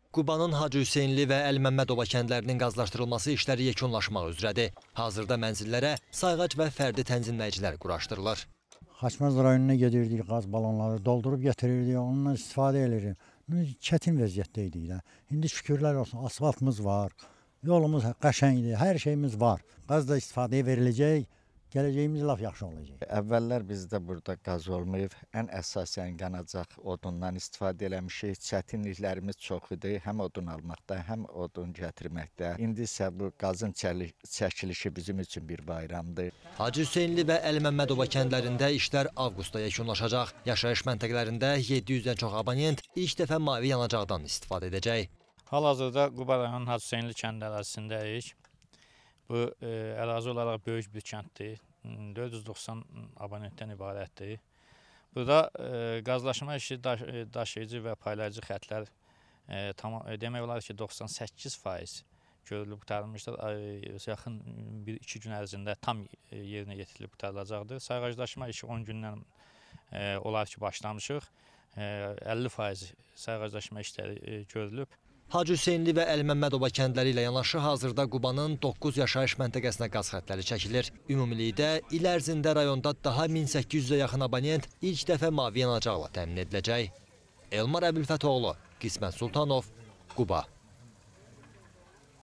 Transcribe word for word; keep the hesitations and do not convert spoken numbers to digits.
Qubanın Hacı Hüseynli və Əli-Məmmədova kəndlərinin qazlaşdırılması işləri yekunlaşmaq üzrədir. Hazırda mənzillərə sayğac və fərdi tənzimləyicilər quraşdırılır. Xaçmaz rayonuna gedirdik, qaz balonları doldurub gətirirdik, ondan istifadə edirik. Çətin vəziyyətdə idik də. İndi şükürlər olsun, asfaltımız var, yolumuz qəşəngdir, hər şeyimiz var. Qaz da istifadəyə veriləcək. Gələcəyimiz laf yaxşı olacaq. Əvvəllər bizdə burada qaz olmayıb, ən əsasən yanacaq odundan istifadə eləmişik. Çətinliklərimiz çox idi, həm odun almaqda, həm odun gətirməkdə. İndi isə bu qazın çəkilişi bizim üçün bir bayramdır. Hacı Hüseynli və Əli-Məmmədova kəndlərində işlər avqustda yekunlaşacaq. Yaşayış məntəqələrində yeddi yüzdən çox abonent ilk dəfə mavi yanacaqdan istifadə edəcək. Hal-hazırda Quba rayonunun Hacı Hüseynli kənd ərazisindəyik. Bu e, ərazi olaraq böyük bir kənddir. dörd yüz doxsan abonentdən ibarətdir. Burada e, qazlaşma işi daş, daşıyıcı və paylayıcı xətlər e, tamam, e, demək olar ki doxsan səkkiz faiz görülüb qurtarılmışdır. E, yaxın bir iki gün ərzində tam e, yerinə yetirilib qurtarılacaqdır. Sayğaclaşma işi on gündən e, olar ki başlamışıq. E, əlli faiz sayğaclaşma işləri e, görülüb. Hacı Hüseynli və Əli-Məmmədova kəndləri ilə yanaşı hazırda Qubanın doqquz yaşayış məntəqəsinə qaz xətləri çəkilir. Ümumilikdə il ərzində rayonda daha min səkkiz yüzə yaxın abonent ilk dəfə mavi yanacaqla təmin ediləcək. Elmar Əbilfətoğlu, Qismət Sultanov, Quba.